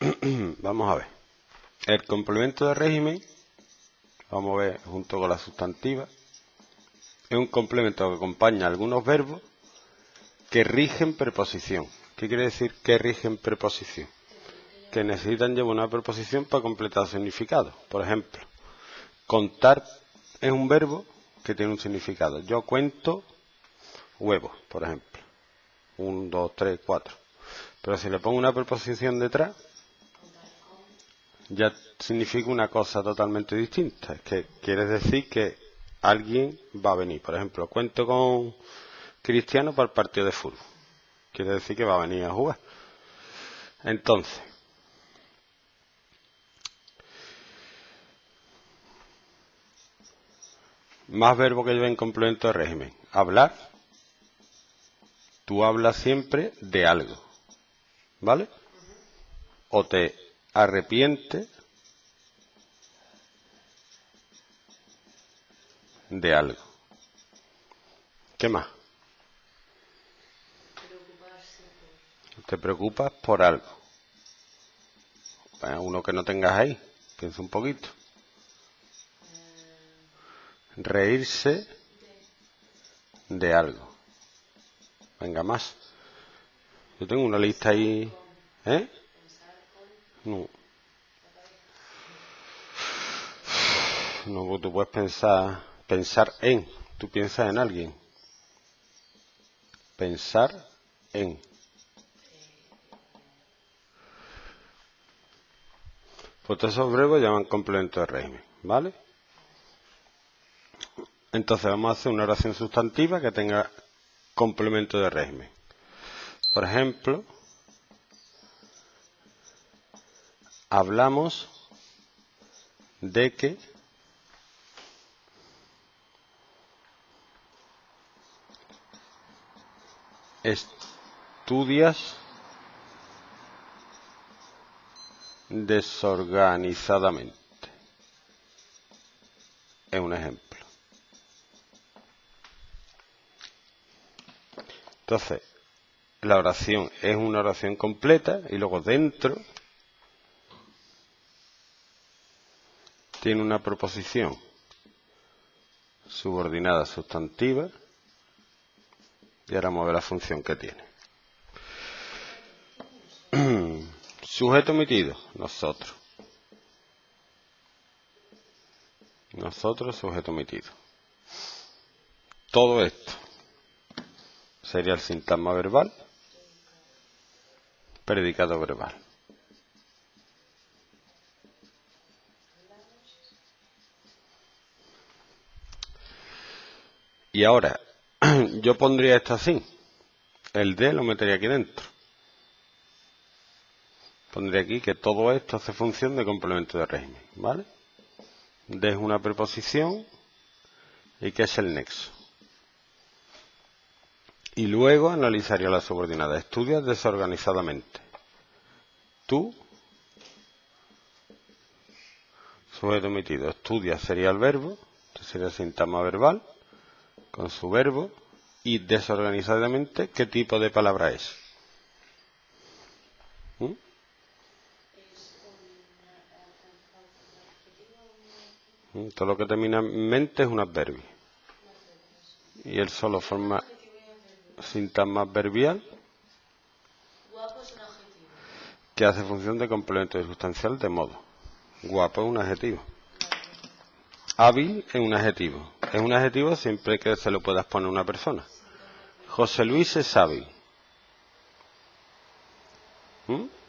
Vamos a ver. El complemento de régimen, vamos a ver junto con la sustantiva, es un complemento que acompaña a algunos verbos que rigen preposición. ¿Qué quiere decir que rigen preposición? Que necesitan llevar una preposición para completar significado. Por ejemplo, contar es un verbo que tiene un significado. Yo cuento huevos, por ejemplo. 1, 2, 3, 4. Pero si le pongo una preposición detrás, ya significa una cosa totalmente distinta. Es que quiere decir que alguien va a venir. Por ejemplo, cuento con Cristiano para el partido de fútbol. Quiere decir que va a venir a jugar. Entonces, más verbos que lleven complemento de régimen. Hablar. Tú hablas siempre de algo. ¿Vale? O te arrepientes de algo. ¿Qué más? Te preocupas por algo. Bueno, uno que no tengas ahí. Piensa un poquito. Reírse de algo. Venga, más. Yo tengo una lista ahí. ¿Eh? No. No, tú puedes pensar en. Tú piensas en alguien. Pensar en. Pues todos esos verbos llaman complemento de régimen, ¿vale? Entonces vamos a hacer una oración sustantiva que tenga complemento de régimen. Por ejemplo, hablamos de que estudias desorganizadamente. Es un ejemplo. Entonces, la oración es una oración completa y luego dentro tiene una proposición subordinada sustantiva y ahora vamos a ver la función que tiene. Sujeto omitido, nosotros. Nosotros, sujeto omitido. Todo esto sería el sintagma verbal, predicado verbal. Y ahora, yo pondría esto así. El de lo metería aquí dentro. Pondría aquí que todo esto hace función de complemento de régimen, ¿vale? De es una preposición y que es el nexo. Y luego analizaría la subordinada. Estudias desorganizadamente. Tú, sujeto omitido. Estudias sería el verbo, este sería el sintagma verbal, con su verbo, y desorganizadamente, ¿qué tipo de palabra es? Todo lo que termina en mente es un adverbio. Y él solo forma sintagma adverbial que hace función de complemento sustancial de modo. Guapo es un adjetivo. Hábil es un adjetivo. Es un adjetivo siempre que se lo puedas poner a una persona. José Luis es hábil.